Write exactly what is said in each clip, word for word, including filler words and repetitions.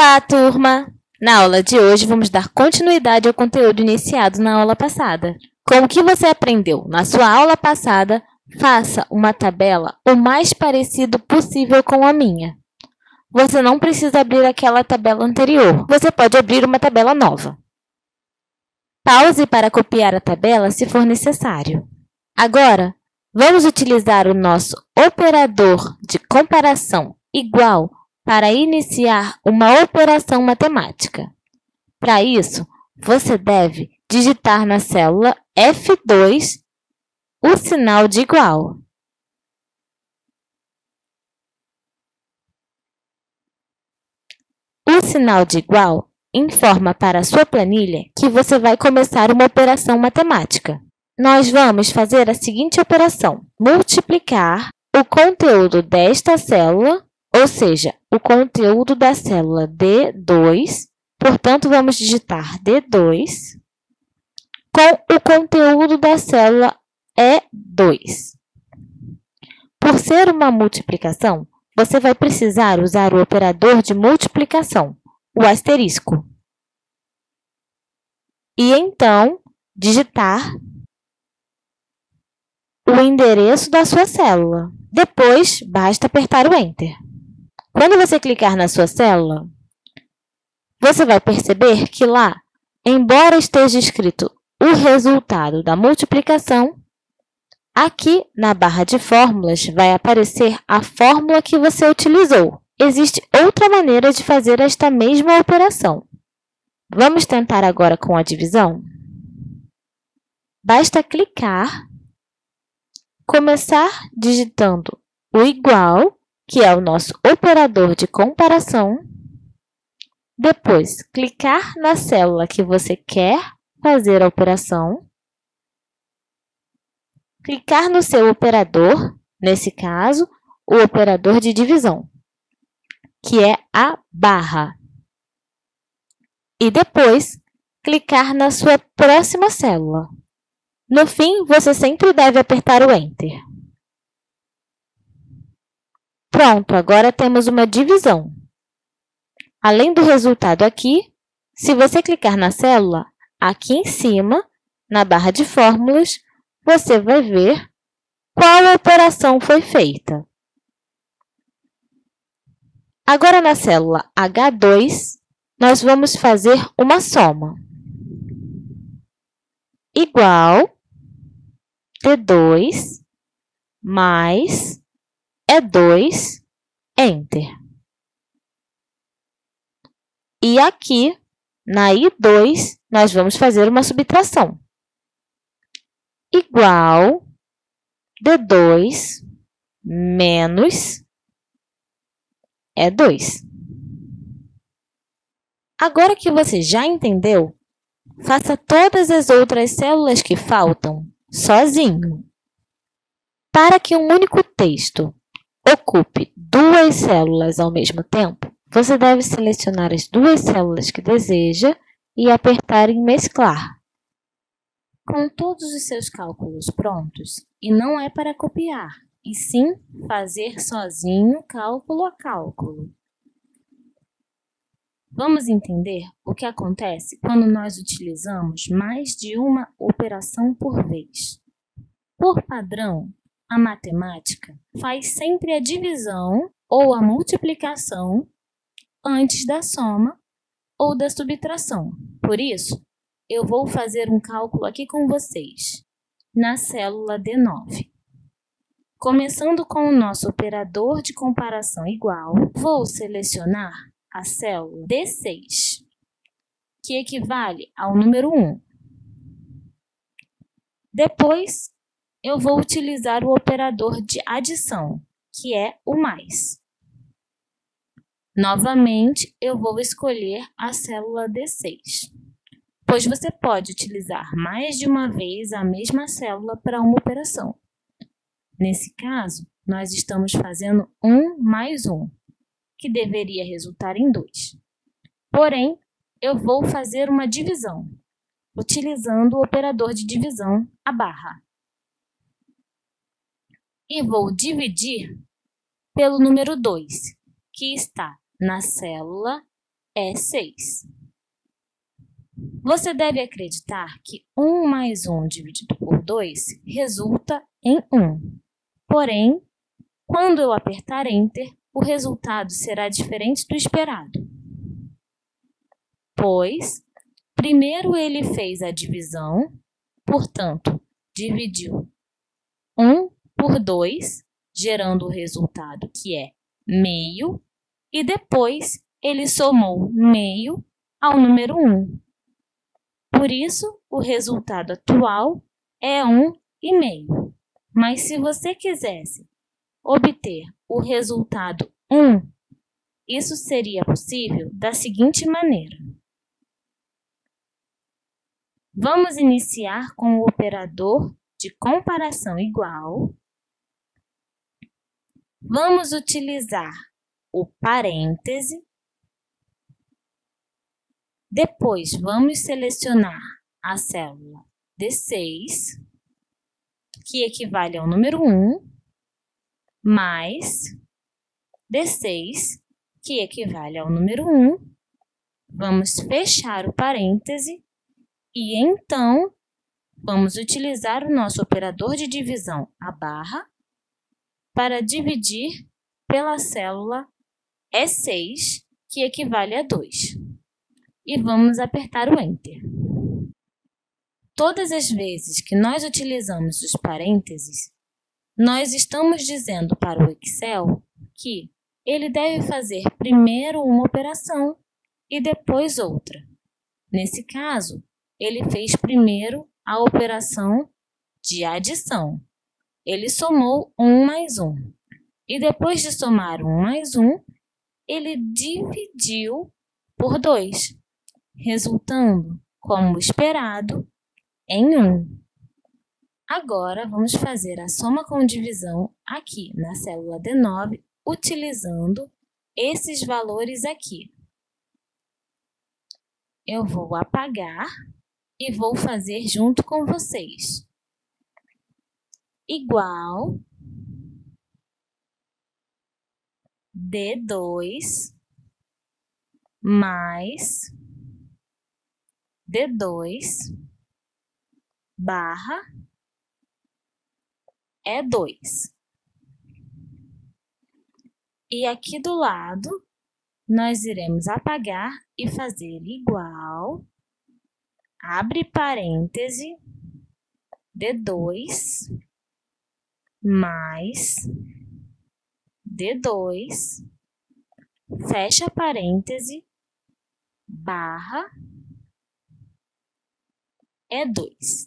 Olá, turma! Na aula de hoje, vamos dar continuidade ao conteúdo iniciado na aula passada. Com o que você aprendeu na sua aula passada, faça uma tabela o mais parecido possível com a minha. Você não precisa abrir aquela tabela anterior, você pode abrir uma tabela nova. Pause para copiar a tabela se for necessário. Agora, vamos utilizar o nosso operador de comparação igual para iniciar uma operação matemática. Para isso, você deve digitar na célula F dois o sinal de igual. O sinal de igual informa para a sua planilha que você vai começar uma operação matemática. Nós vamos fazer a seguinte operação: multiplicar o conteúdo desta célula, ou seja, o conteúdo da célula D dois, portanto, vamos digitar D dois, com o conteúdo da célula E dois. Por ser uma multiplicação, você vai precisar usar o operador de multiplicação, o asterisco. E então, digitar o endereço da sua célula. Depois, basta apertar o Enter. Quando você clicar na sua célula, você vai perceber que lá, embora esteja escrito o resultado da multiplicação, aqui na barra de fórmulas vai aparecer a fórmula que você utilizou. Existe outra maneira de fazer esta mesma operação. Vamos tentar agora com a divisão? Basta clicar, começar digitando o igual, que é o nosso operador de comparação. Depois, clicar na célula que você quer fazer a operação. Clicar no seu operador, nesse caso, o operador de divisão, que é a barra. E depois, clicar na sua próxima célula. No fim, você sempre deve apertar o Enter. Pronto, agora temos uma divisão. Além do resultado aqui, se você clicar na célula, aqui em cima, na barra de fórmulas, você vai ver qual operação foi feita. Agora, na célula H dois, nós vamos fazer uma soma. Igual D dois mais E dois, Enter. E aqui, na I dois, nós vamos fazer uma subtração. Igual D dois menos E dois. Agora que você já entendeu, faça todas as outras células que faltam sozinho. Para que um único texto ocupe duas células ao mesmo tempo, você deve selecionar as duas células que deseja e apertar em Mesclar. Com todos os seus cálculos prontos, e não é para copiar, e sim fazer sozinho cálculo a cálculo. Vamos entender o que acontece quando nós utilizamos mais de uma operação por vez. Por padrão, a matemática faz sempre a divisão ou a multiplicação antes da soma ou da subtração. Por isso, eu vou fazer um cálculo aqui com vocês, na célula D nove. Começando com o nosso operador de comparação igual, vou selecionar a célula D seis, que equivale ao número um. Depois, eu vou utilizar o operador de adição, que é o mais. Novamente, eu vou escolher a célula D seis, pois você pode utilizar mais de uma vez a mesma célula para uma operação. Nesse caso, nós estamos fazendo um mais um, que deveria resultar em dois. Porém, eu vou fazer uma divisão, utilizando o operador de divisão, a barra. E vou dividir pelo número dois, que está na célula é seis. Você deve acreditar que um mais um dividido por dois resulta em um. Porém, quando eu apertar Enter, o resultado será diferente do esperado. Pois, primeiro ele fez a divisão, portanto, dividiu um por dois, gerando o resultado que é meio, e depois ele somou meio ao número um. Por isso, o resultado atual é um e meio. Mas se você quisesse obter o resultado um, isso seria possível da seguinte maneira. Vamos iniciar com o operador de comparação igual. Vamos utilizar o parêntese. Depois, vamos selecionar a célula D seis, que equivale ao número um, mais D seis, que equivale ao número um. Vamos fechar o parêntese e, então, vamos utilizar o nosso operador de divisão, a barra, para dividir pela célula E seis, que equivale a dois. E vamos apertar o Enter. Todas as vezes que nós utilizamos os parênteses, nós estamos dizendo para o Excel que ele deve fazer primeiro uma operação e depois outra. Nesse caso, ele fez primeiro a operação de adição. Ele somou um mais um. E depois de somar um mais um, ele dividiu por dois, resultando, como esperado, em um. Agora, vamos fazer a soma com divisão aqui na célula D nove, utilizando esses valores aqui. Eu vou apagar e vou fazer junto com vocês. Igual D dois mais D dois barra E dois. E aqui do lado, nós iremos apagar e fazer igual, abre parêntese, D dois mais D dois, fecha parêntese, barra E dois.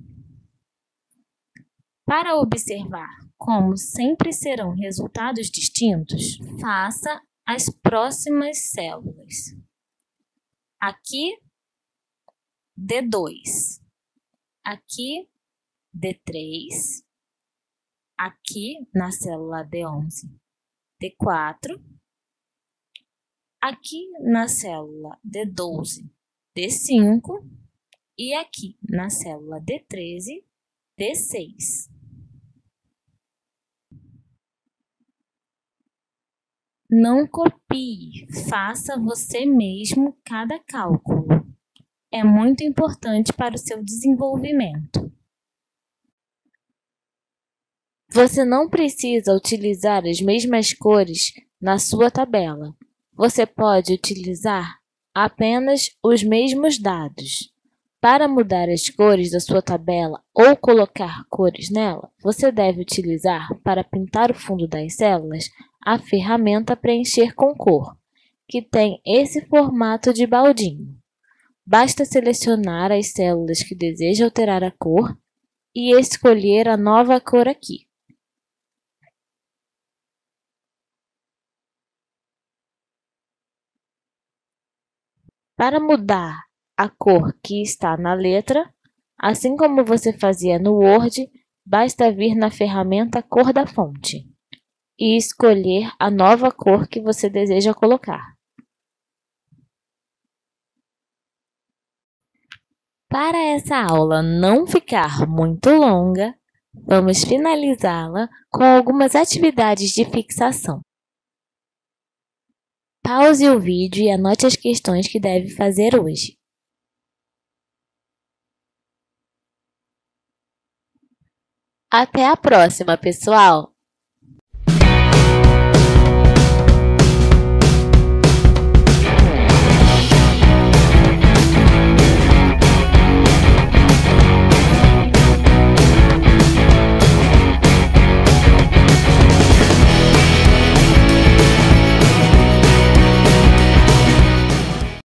Para observar como sempre serão resultados distintos, faça as próximas células. Aqui, D dois. Aqui, D três. Aqui, na célula D onze, D quatro. Aqui, na célula D doze, D cinco. E aqui, na célula D treze, D seis. Não copie, faça você mesmo cada cálculo. É muito importante para o seu desenvolvimento. Você não precisa utilizar as mesmas cores na sua tabela. Você pode utilizar apenas os mesmos dados. Para mudar as cores da sua tabela ou colocar cores nela, você deve utilizar, para pintar o fundo das células, a ferramenta Preencher com Cor, que tem esse formato de baldinho. Basta selecionar as células que deseja alterar a cor e escolher a nova cor aqui. Para mudar a cor que está na letra, assim como você fazia no Word, basta vir na ferramenta Cor da Fonte e escolher a nova cor que você deseja colocar. Para essa aula não ficar muito longa, vamos finalizá-la com algumas atividades de fixação. Pause o vídeo e anote as questões que deve fazer hoje. Até a próxima, pessoal!